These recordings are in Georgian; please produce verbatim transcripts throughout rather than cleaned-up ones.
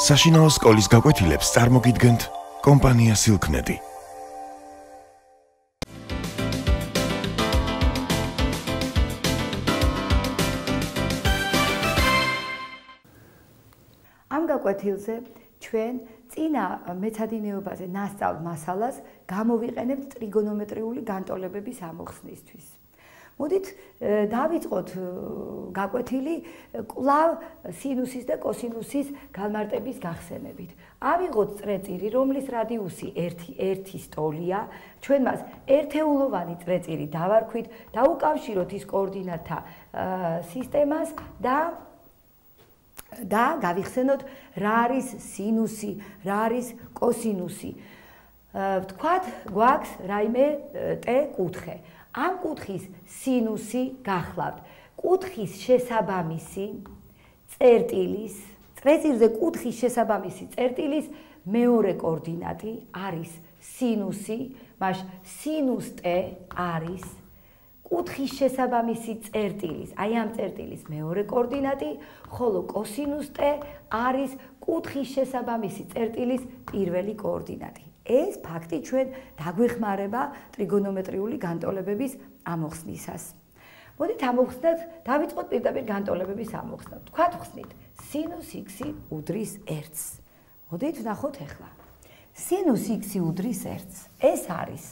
საშინაო სკოლის გაკვეთილებს წარმოგიდგენთ კომპანია Silknet. ამ გაკვეთილზე ჩვენ წინა მეცადინეობაზე ნასწავლ მასალას გამოვიყენებთ ტრიგონომეტრიული განტოლებების ამოხსნისთვის. მოდით დავიწყოთ გაკვეთილი კვლავ სინუსის და კოსინუსის განმარტების გახსენებით. ავიღოთ წრეწირი, რომლის რადიუსი ერთის ტოლია, ჩვენ მას ერთეულოვანი წრეწირი დავარქვით, დაუკავშიროთ ის კოორდინატთა სისტემას და და გავიხსენოთ რა არის სინუსი, რა არის კოსინუსი. ვთქვათ, გვაქვს რაიმე ტ კუთხე. ამ კუთხის სინუსი გახლავთ. კუთხის შესაბამისი წერტილის, წრეწირზე კუთხის შესაბამისი წერტილის მეორე კოორდინატი არის სინუსი, მაშ სინუს ტ არის კუთხის შესაბამისი წერტილის, აი ამ წერტილის მეორე კოორდინატი, ხოლო კოსინუს ტ არის კუთხის შესაბამისი წერტილის პირველი კოორდინატი. ეს ფაქტი ჩვენ დაგვეხმარება ტრიგონომეტრიული განტოლებების ამოხსნისას. მოდით ამოვხსნათ, დავიწყოთ პირდაპირ განტოლებების ამოხსნა. ვთქვათ ვხსნით, სინუს x უდრის ერთს. მოდით ვნახოთ ახლა. სინუს x უდრის ერთს. ეს არის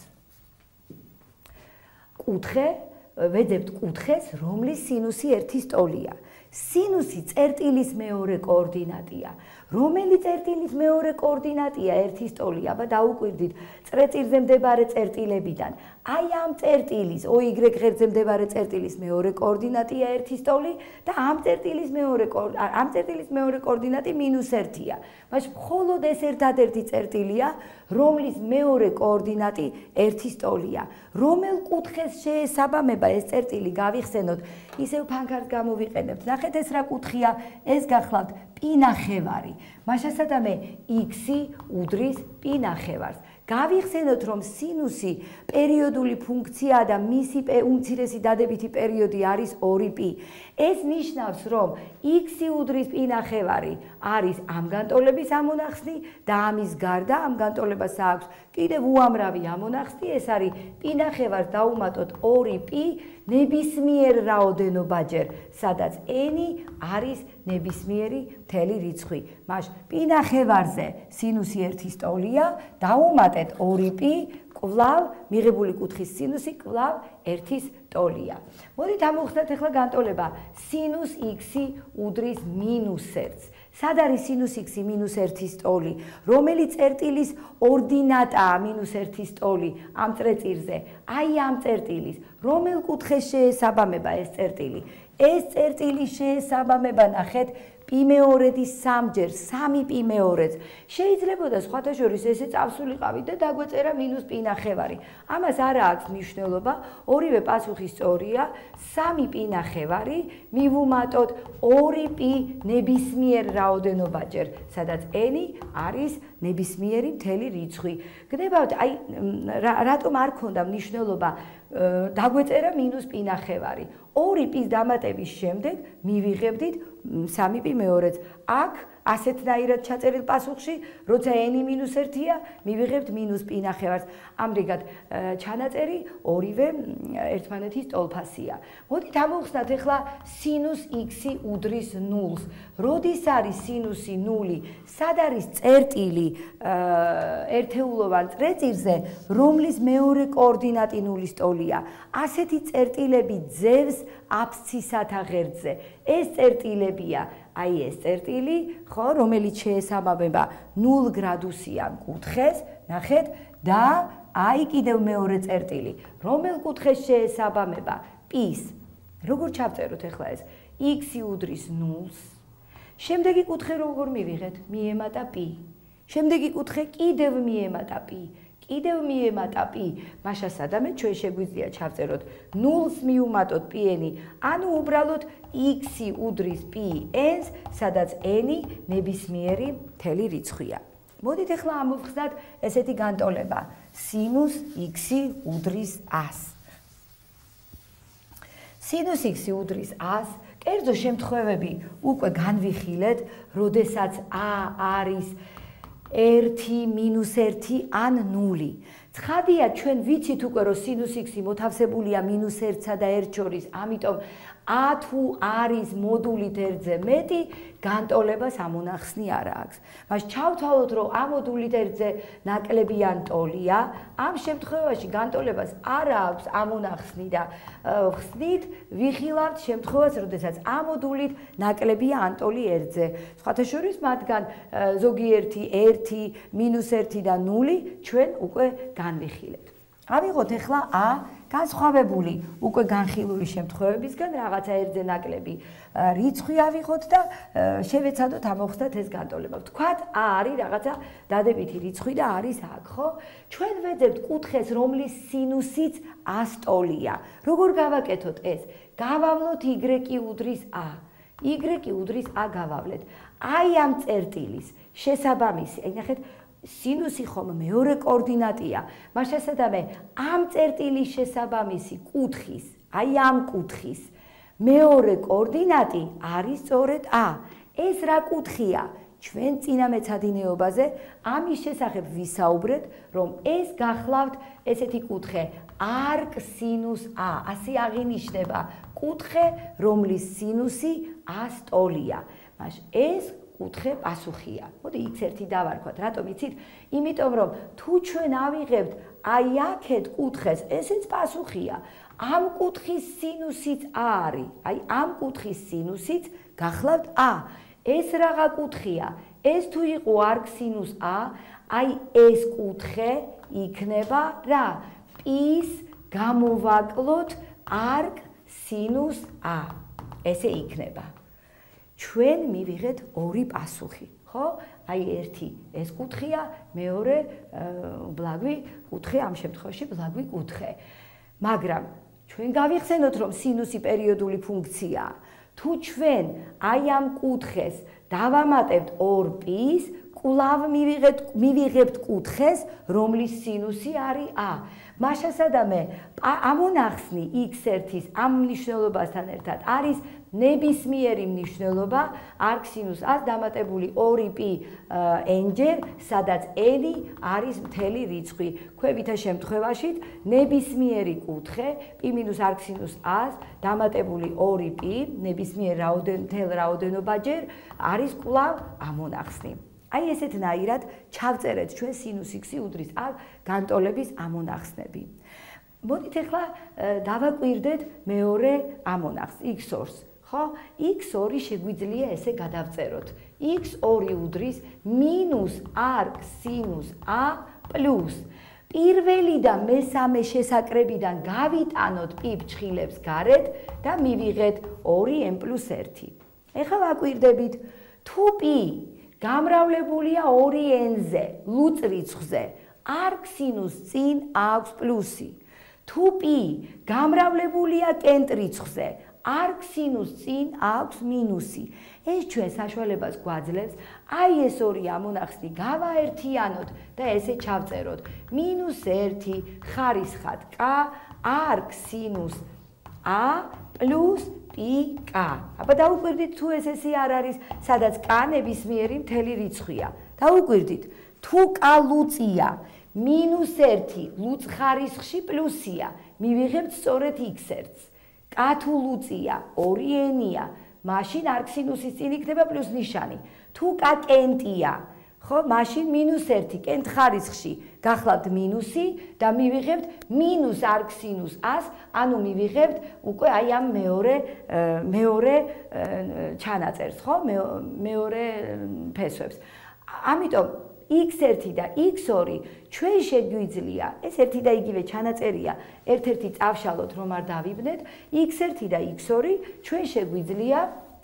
კუთხე, ვეძებთ კუთხეს, რომლის სინუსი ერთის ტოლია. სინუსი წერტილის მეორე კოორდინატია. რომელი წერტილის მეორე კოორდინატია ერთის ტოლი? აბა დაუკვირდით წრეწირზე მდებარე წერტილებიდან. აი ამ წერტილის y ღერძზე მდებარე წერტილის მეორე კოორდინატია ერთის ტოლი და ამ წერტილის მეორე ამ წერტილის მეორე კოორდინატი მინუს ერთია. მაშინ მხოლოდ ეს ერთადერთი წერტილია, რომლის მეორე კოორდინატი ერთის ტოლია. რომელ კუთხეს შეესაბამება ეს წერტილი გავიხსენოთ, ისევ ფანქარს გამოვიყენებთ. ნახეთ ეს რა კუთხია, ეს გახლავთ π ნახევარი. მაშასადამე x უდრის π ნახევარს. გავიხსენოთ, რომ სინუსი პერიოდული ფუნქციაა და მისი უმცირესი დადებითი პერიოდი არის ორი π. ეს ნიშნავს, რომ x უდრის π ნახევარი არის ამ განტოლების ამონახსნი და ამის გარდა ამ განტოლებას აქვს კიდევ უამრავი ამონახსნი, ეს არის π ნახევარს დაუმატოთ ორი π ნებისმიერ რაოდენობაჯერ, სადაც n არის ნებისმიერი მთელი რიცხვი. მაშ π ნახევარზე სინუსი ერთის ტოლია, დაუმატეთ ორი π, კვლავ მიღებული კუთხის სინუსი კვლავ ერთის ტოლია. მოდით ამოვხსნათ ახლა განტოლება სინუს x უდრის მინუს ერთს. სად არის სინუს x მინუს ერთის ტოლი? რომელი წერტილის ორდინატაა მინუს ერთის ტოლი ამ წრეწირზე? აი ამ წერტილის. რომელ კუთხეს შეესაბამება ეს წერტილი? ეს წერტილი შეესაბამება, ნახეთ, π მეორედის სამჯერ, სამი π მეორეც. შეიძლებოდა სხვათა შორის ესე წავსულიყავით და დაგვეწერა მინუს π ნახევარი. ამას არა აქვს მნიშვნელობა, ორივე პასუხი სწორია, სამი π ნახევარი მივუმატოთ ორი π ნებისმიერ რაოდენობაჯერ, სადაც n არის ნებისმიერი მთელი რიცხვი. გნებავთ, აი რატომ არ ქონდა მნიშვნელობა დაგვეწერა მინუს π ნახევარი. ორი π-ის დამატების შემდეგ მივიღებდით სამი π მეორეც. აქ ასეთნაირად ჩაწერილ პასუხში, როცა n მინუს ერთია, მივიღებთ მინუს π ნახევარს. ამრიგად ჩანაწერი ორივე ერთმანეთის ტოლფასია. მოდით ამოვხსნათ ახლა სინუს x უდრის ნულს. როდის არის სინუსი ნული? სად არის წერტილი ერთეულოვან წრეწირზე, რომლის მეორე კოორდინატი ნულის ტოლია? ასეთი წერტილები ძევს აბსცისათა ღერძზე. ეს წერტილებია, აი ეს წერტილი, ხო, რომელიც შეესაბამება ნულ გრადუსიან კუთხეს, ნახეთ, და აი კიდევ მეორე წერტილი, რომელ კუთხეს შეესაბამება π-ს. როგორ ჩავწეროთ ახლა ეს? x უდრის ნულს. შემდეგი კუთხე როგორ მივიღეთ? მიემატა π. შემდეგი კუთხე კიდევ მიემატა π. კიდევ მიემატა π. მაშასადამე ჩვენ შეგვიძლია ჩავწეროთ ნულს მივუმატოთ πn, ანუ უბრალოდ x უდრის πn-ს, სადაც n ნებისმიერი მთელი რიცხვია. მოდით ახლა ამოვხსნათ ესეთი განტოლება სინუს x უდრის ას. სინუს x უდრის ას კერძო შემთხვევები უკვე განვიხილეთ, როდესაც a არის ერთი მინუს ერთი ან ნული. ცხადია, ჩვენ ვიცით უკვე, რომ სინუს x-ი მოთავსებულია მინუს ერთსა და ერთ შორის, ამიტომ a თუ არის მოდულით ერთზე მეტი, განტოლებას ამონახსნი არ აქვს. მას ჩავთვალოთ, რომ a მოდულით ერთზე ნაკლები ან ტოლია, ამ შემთხვევაში განტოლებას არ აქვს ამონახსნი და ხსნით ვიხილავთ შემთხვევას, როდესაც a მოდულით ნაკლებია ან ტოლი ერთზე. სხვათა შორის მათგან ზოგიერთი ერთი, მინუს ერთი და ნული ჩვენ უკვე განვიხილეთ. ავიღოთ ახლა a განსხვავებული უკვე განხილული შემთხვევებისგან რაღაცა ერთზე ნაკლები რიცხვი ავიღოთ და შევეცადოთ ამოხსნათ ეს განტოლება. ვთქვათ a არის რაღაცა დადებითი რიცხვი და არის აქ, ხო? ჩვენ ვეძებთ კუთხეს, რომლის სინუსიც a-ს ტოლია. როგორ გავაკეთოთ ეს? გავავლოთ y უდრის a. y უდრის a გავავლეთ. აი ამ წერტილის შესაბამისი, აი ნახეთ, სინუსი ხომ მეორე კოორდინატია. მას შესაძამე ამ წერტილის შესაბამისი კუთხის, აი ამ კუთხის მეორე კოორდინატი არის სწორედ a. ეს რა კუთხია? ჩვენ წინა მეცადინეობაზე ამის შესახებ ვისაუბრეთ, რომ ეს გახლავთ ესეთი კუთხე arc sinus a. ასე აღინიშნება კუთხე, რომლის სინუსი a-ს ტოლია. მას ეს კუთხე პასუხია. მოდი x ერთი დავარქვათ. რატომ იცით? იმიტომ რომ თუ ჩვენ ავიღებთ აი აქეთ კუთხეს, ესეც პასუხია. ამ კუთხის სინუსიც a არის. აი ამ კუთხის სინუსიც გახლავთ a. ეს რაღა კუთხია? ეს თუ იყო arc sinus a, აი ეს კუთხე იქნება რა? p-ს გამოვაკლოთ arc sinus a. ესე იქნება. ჩვენ მივიღეთ ორი პასუხი, ხო? აი ერთი ეს კუთხეა, მეორე ბლაგვი კუთხე, ამ შემთხვევაში ბლაგვი კუთხე. მაგრამ ჩვენ გავიხსენოთ, რომ სინუსი პერიოდული ფუნქციაა. თუ ჩვენ აი ამ კუთხეს დავამატებთ ორ p-ს, კვლავ მივიღებთ მივიღებთ კუთხეს, რომლის სინუსი არის a. მას შესაძამე ამონახსნი x ერთის ამ მნიშვნელობასთან ერთად არის ნებისმიერი მნიშვნელობა arc sinus a-ს დამატებული ორი p n-ჯერ, სადაც n არის მთელი რიცხვი. ქვევითა შემთხვევაში ნებისმიერი კუთხე p minus arc sinus a-ს დამატებული ორი p ნებისმიერ მთელ რაოდენობაჯერ არის კვლავ ამონახსნი. აი ესეთნაირად ჩავწერეთ ჩვენ sinus x-ი უდრის a განტოლების ამონახსნები. მოდით ახლა დავაკვირდეთ მეორე ამონახსნს x ორს. ხო? x ორი შეგვიძლია ესე გადავწეროთ. x ორი უდრის მინუს arc sinus a პლუს პირველი და მესამე შესაკრებიდან გავიტანოთ p ფრჩხილებს გარეთ და მივიღეთ ორი n პლუს ერთი. ეხლა ვაკვირდებით, თუ p გამრავლებულია ორი n-ზე, ლუწ რიცხვზე, arc sinus წინ აქვს პლუსი. თუ p გამრავლებულია კენტ რიცხვზე, arc sinus წინ აქვს მინუსი. ეს ჩვენ საშუალებას გვაძლევს, აი ეს ორი ამონახსნი გავაერთიანოთ და ესე ჩავწეროთ. მინუს ერთი ხარისხად k arc sinus a პლუს pk. აბა დაუკვირდით, თუ ეს ესე არ არის, სადაც k ნებისმიერი მთელი რიცხვია. დაუკვირდით, თუ k ლუწია, მინუს ერთი ლუწ ხარისხში პლუსია, მივიღებთ სწორედ x ერთს. k თუ ლუწია, ორი n-ია, მაშინ arc sinus-ის წინ იქნება პლუს ნიშანი. თუ k კენტია, ხო, მაშინ მინუს ერთი კენტ ხარისხში გახლავთ მინუსი და მივიღებთ მინუს arc sinus a-ს, ანუ მივიღებთ უკვე აი ამ მეორე მეორე ჩანაწერს, ხო, მეორე ფესვებს. ამიტომ x ერთი და x ორი ჩვენ შეგვიძლია, ეს ერთი და იგივე ჩანაწერია, ერთ-ერთი წავშალოთ, რომ არ დავიბნეთ, x ერთი და x ორი ჩვენ შეგვიძლია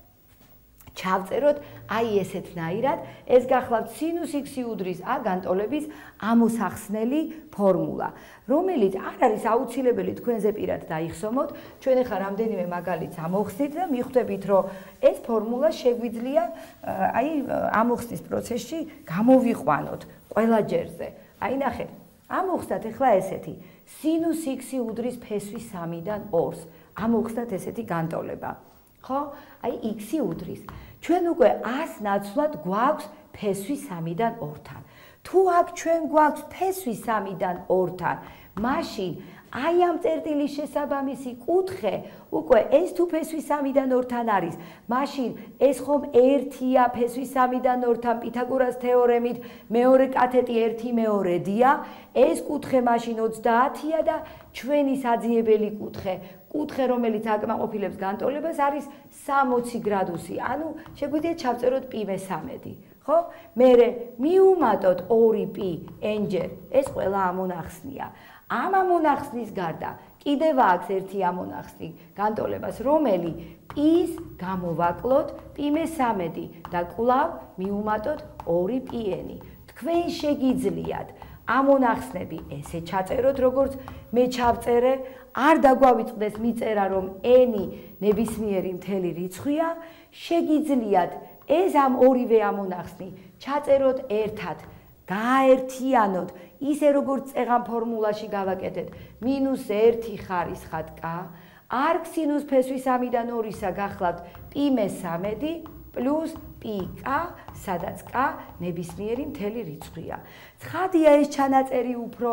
ჩავწეროთ აი ესეთნაირად, ეს გახლავთ sinus x-ი უდრის a განტოლების ამოსახსნელი ფორმულა, რომელიც არ არის აუცილებელი თქვენზე პირად დაიხსომოთ. ჩვენ ახლა რამდენიმე მაგალითს ამოვხსნით და მიხვდებით, რომ ეს ფორმულა შეგვიძლია აი ამოხსნის პროცესში გამოვიყვანოთ ყველა ჯერზე. აი ნახეთ, ამოვხსნათ ახლა ესეთი sinus x-ი უდრის ფესვის სამიდან ორს. ამოვხსნათ ესეთი განტოლება. ხო? აი x-ი უდრის. ჩვენ უკვე ას ნაცვლად გვაქვს ფესვი სამიდან ორთან. თუ აქ ჩვენ გვაქვს ფესვი სამიდან ორთან, მაშინ აი ამ წერტილის შესაბამისი კუთხე უკვე ეს თუ ფესვი სამიდან ორთან არის, მაშინ ეს ხომ ერთია ფესვი სამიდან ორთან პითაგორას თეორემით, მეორე კათეტი ერთი მეორედია, ეს კუთხე მაშინ ოცდაათია და ჩვენი საძიებელი კუთხე, კუთხე რომელიც აკმაყოფილებს განტოლებას არის სამოცი გრადუსი, ანუ შეგვიძლია ჩავწეროთ პი მესამედი. ხო? მერე მივუმატოთ ორი პი n-ჯერ, ეს ყველა ამონახსნია. ამ ამონახსნის გარდა კიდევ აქვს ერთი ამონახსნი განტოლებას, რომელი პის გამოვაკლოთ პი მესამედი და კვლავ მივუმატოთ ორი პი n-ი. თქვენ შეგიძლიათ ამონახსნები ესე ჩაწეროთ, როგორც მე ჩავწერე, არ დაგვავიწყდეს მიწერა, რომ n-ი ნებისმიერი მთელი რიცხვია, შეგიძლიათ ეს ამ ორივე ამონახსნი ჩაწეროთ ერთად, გააერთიანოთ, ისე როგორც წეღან ფორმულაში გავაკეთეთ, მინუს ერთი ხარისხად k, arc sinus ფესვი სამიდან ორისა გახლავთ პი მესამედი პლუს პი k, სადაც k ნებისმიერი მთელი რიცხვია. ცხადია ეს ჩანაწერი უფრო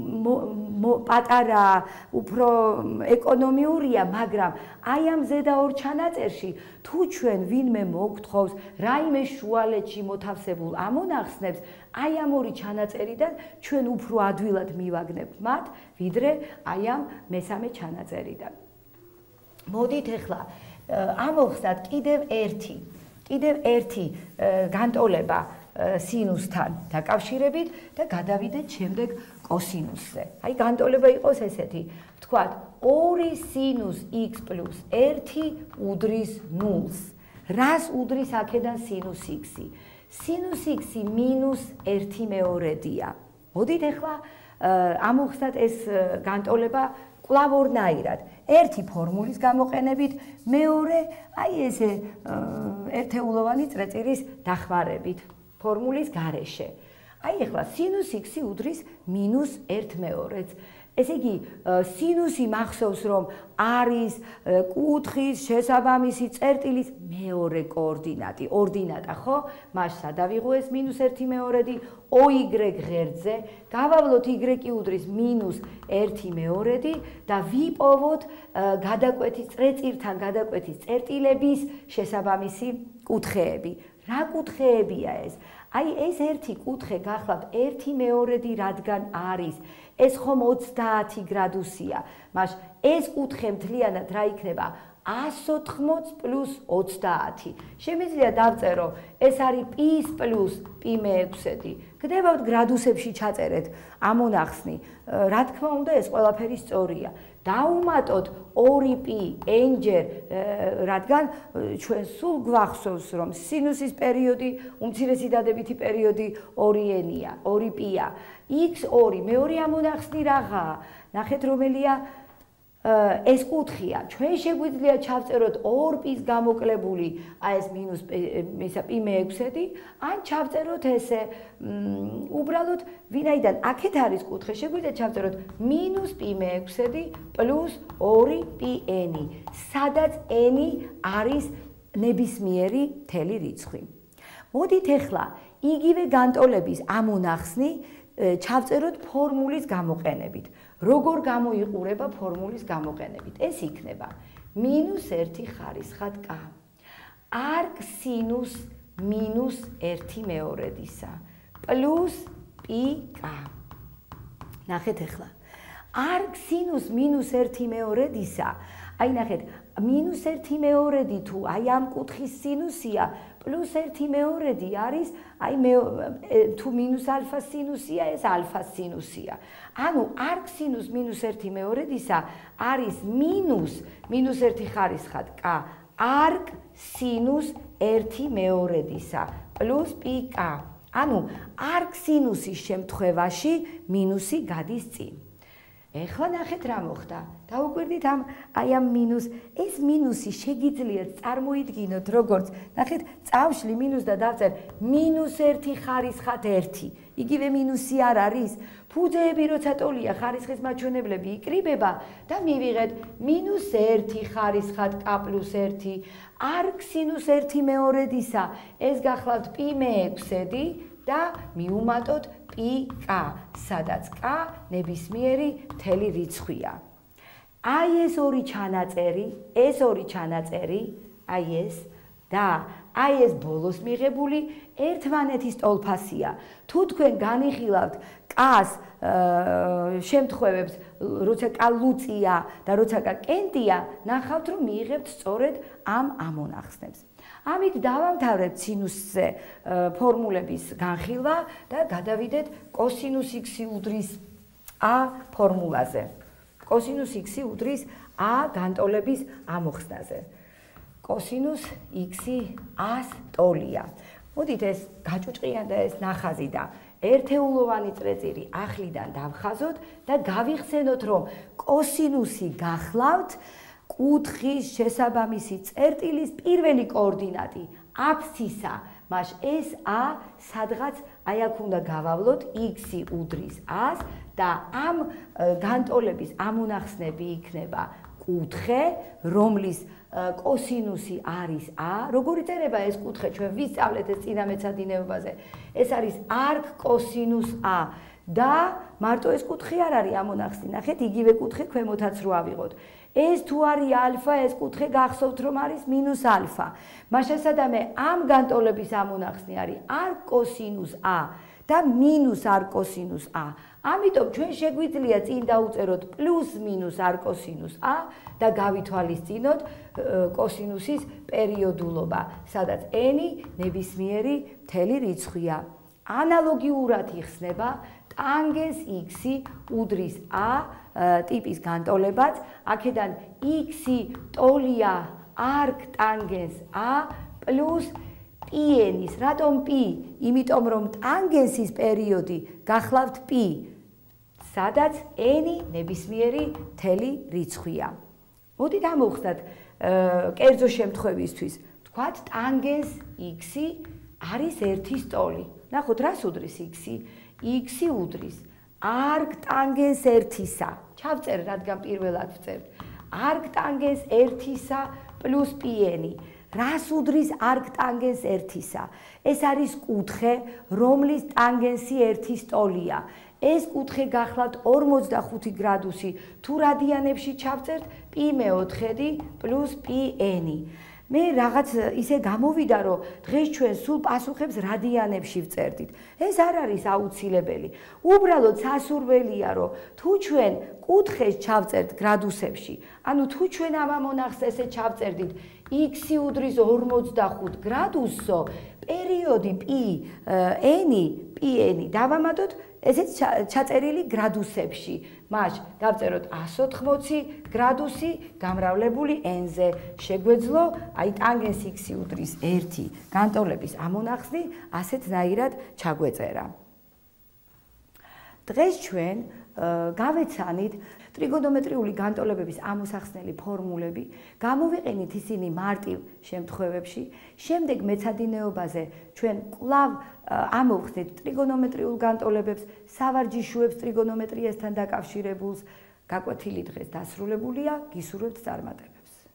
პატარაა, უფრო ეკონომიურია, მაგრამ აი ამ ზედა ორ ჩანაწერში თუ ჩვენ ვინმე მოგთხოვს რაიმე შუალედში მოთავსებულ ამონახსნებს, აი ამ ორი ჩანაწერიდან ჩვენ უფრო ადვილად მივაგნებთ მათ, ვიდრე აი ამ მესამე ჩანაწერიდან. მოდით ახლა ამოვხსნათ კიდევ ერთი, კიდევ ერთი განტოლება სინუსთან დაკავშირებით და გადავიდეთ შემდეგ კოსინუსზე. აი განტოლება იყოს ესეთი, ვთქვათ, ორი სინუს x პლუს ერთი უდრის ნულს. რას უდრის აქედან სინუს x-ი? სინუს x-ი მინუს ერთი მეორედია. მოდით ახლა ამოვხსნათ ეს განტოლება კვლავ ორნაირად. ერთი ფორმულის გამოყენებით, მეორე აი ესე ერთეულოვანი წრეწირის დახმარებით ფორმულის გარეშე. აი ახლა სინუს x-ი უდრის მინუს ერთ მეორედს. ესე იგი, სინუსი მახსოვს, რომ არის კუთხის შესაბამისი წერტილის მეორე კოორდინატი, ორდინატა, ხო? მას სადავიღო ეს მინუს ერთი მეორედი, oy ღერძზე, გავავლოთ y-ი უდრის მინუს ერთი მეორედი და ვიპოვოთ გადაკვეთის წრეწირთან გადაკვეთის წერტილების შესაბამისი კუთხეები. რა კუთხეებია ეს? აი ეს ერთი კუთხე გახლავთ ერთი მეორედი რადგან არის, ეს ხომ ოცდაათი გრადუსია, მაშ ეს კუთხე მთლიანად რა იქნება? ას ოთხმოც პლუს ოცდაათი. შემიძლია დავწერო, ეს არის პის პლუს პი მეექვსედი. გდებავთ გრადუსებში ჩაწერეთ ამონახსნი. რა თქმა უნდა, ეს ყველაფერი სწორია. დავუმატოთ ორი პი n-ჯერ, რადგან ჩვენ სულ გვახსოვს, რომ სინუსის პერიოდი, უმცირესი დადებითი პერიოდი ორი n-ია, ორი პია. x ორი მეორე ამონახსნი რაღაცა. ნახეთ რომელია ეს კუთხია. ჩვენ შეგვიძლია ჩავწეროთ ორ პის გამოკლებული, აი ეს მინუს პი მეექვსედი, ან ჩავწეროთ ესე, უბრალოდ ვინაიდან აქეთ არის კუთხე, შეგვიძლია ჩავწეროთ მინუს პი მეექვსედი პლუს ორი პი n-ი, სადაც n-ი არის ნებისმიერი მთელი რიცხვი. მოდით ახლა იგივე განტოლების ამონახსნი ჩავწეროთ ფორმულის გამოყენებით. როგორ გამოიყურება ფორმულის გამოყენებით? ეს იქნება მინუს ერთი ხარისხად k. arc sinus მინუს ერთი მეორედისა პლუს პი k. ნახეთ ახლა. arc sinus მინუს ერთი მეორედისა, აი ნახეთ, მინუს ერთი მეორედი თუ აი ამ კუთხის სინუსია, პლუს ერთი მეორედი არის, აი თუ მინუს ალფა სინუსია, ეს ალფა სინუსია. ანუ arc sinus მინუს ერთი მეორედისა არის მინუს მინუს ერთი ხარისხად k arc sinus ერთი მეორედისა პლუს პი k. ანუ arc sinus-ის შემთხვევაში მინუსი გადის წინ. ეხლა ნახეთ რა მოხდა. დავუკვირდით ამ აი ამ მინუს, ეს მინუსი შეგიძლიათ წარმოიდგინოთ როგორც, ნახეთ, წავშლი მინუს და დავწერ მინუს ერთი ხარისხად ერთი. იგივე მინუსი არ არის? ფუძეები როცა ტოლია, ხარისხის მაჩვენებლები იკრიბება და მივიღეთ მინუს ერთი ხარისხად k პლუს ერთი. არქ სინუს ერთი მეორედისა, ეს გახლავთ π მეექვსედი და მიუმატოთ πk, სადაც k ნებისმიერი მთელი რიცხვია. აი ეს ორი ჩანაწერი, ეს ორი ჩანაწერი, აი ეს და აი ეს ბოლოს მიღებული ერთმანეთის ტოლფასია. თუ თქვენ განიხილავთ k-ს შემთხვევებს, როცა k ლუწია და როცა k კენტია, ნახავთ რომ მიიღებთ სწორედ ამ ამონახსნებს. ამით დავამთავრებთ სინუსზე ფორმულების განხილვა და გადავიდეთ კოსინუს x უდრის a ფორმულაზე. კოსინუს x უდრის a განტოლების ამოხსნაზე. კოსინუს x a-ს ტოლია. მოდით ეს გაჭუჭყიან და ეს ნახაზი და ერთეულოვანი წრეწირი ახლიდან დავხაზოთ და გავიხსენოთ რომ კოსინუსი გახლავთ კუთხის შესაბამისი წერტილის პირველი კოორდინატი აფსისა. მას ეს a სადღაც აი აქ უნდა გავავლოთ x უდრის a-ს და ამ განტოლების ამონახსნები იქნება კუთხე, რომლის კოსინუსი არის a. როგორი წერება ეს კუთხე? ჩვენ ვისწავლეთ ეს წინა მეცადინეობაზე. ეს არის არქ კოსინუს a და მარტო ეს კუთხე არ არის ამონახსნი. ნახეთ, იგივე კუთხე ქვემოთაც რო ავიღოთ. ეს თუ არის ალფა, ეს კუთხე გახსოვთ რომ არის მინუს ალფა. მაშასადამე ამ განტოლების ამონახსნი არის არქ კოსინუს a და მინუს არქ კოსინუს a. ამიტომ ჩვენ შეგვიძლია წინ დაუწეროთ პლუს მინუს არქ კოსინუს a და გავითვალისწინოთ კოსინუსის პერიოდულობა, სადაც n ნებისმიერი მთელი რიცხვია. ანალოგიურად იხსნება ტანგენს x უდრის a ტიპის განტოლებაც, აქედან x ტოლია არქ ტანგენს a პლუს π-ს. რატომ π? იმიტომ რომ ტანგენსის პერიოდი გახლავთ π, სადაც n ნებისმიერი მთელი რიცხვია. მოდით ამოვხსნათ კერძო შემთხვევისთვის. ვთქვათ ტანგენს x არის ერთის ტოლი. ნახოთ, რას უდრის x? x უდრის არქ ტანგენს ერთისა. ჩავწერ, რადგან პირველად ვწერთ. არქ ტანგენს ერთისა პლუს π-ს. რას უდრის არქ ტანგენს ერთისა? ეს არის კუთხე, რომლის ტანგენსი ერთის ტოლია. ეს კუთხე გახლავთ ორმოცდახუთი გრადუსი. თუ რადიანებში ჩავწერთ, π მეოთხედი პლუს π-ს. მე რაღაც ისე გამოვიდა, რომ დღეს ჩვენ სულ პასუხებს რადიანებში ვწერდით. ეს არ არის აუცილებელი. უბრალოდ სასურველია, რომ თუ ჩვენ კუთხეს ჩავწერთ გრადუსებში, ანუ თუ ჩვენ ამ ამონახს ესე ჩავწერდით x უდრის ორმოცდახუთ გრადუსო, პერიოდი π-n, π-n დავამატოთ ესეც ჩაწერილი გრადუსებში. მას დავწეროთ ას ოთხმოცი გრადუსი გამრავლებული n-ზე. შეგვეძლო აი ტანგენს x უდრის ერთი განტოლების ამონახსნი ასეთნაირად ჩაგვეწერა. დღეს ჩვენ გავეცანით ტრიგონომეტრიული განტოლებების ამოსახსნელი ფორმულები, გამოვიყენით ისინი მარტივ შემთხვევებში. შემდეგ მეცადინეობაზე ჩვენ კვლავ ამოვხსნით ტრიგონომეტრიულ განტოლებებს, სავარჯიშოებს ტრიგონომეტრიასთან დაკავშირებულს. გაკვეთილი დღეს დასრულებულია, გისურვებთ წარმატებას.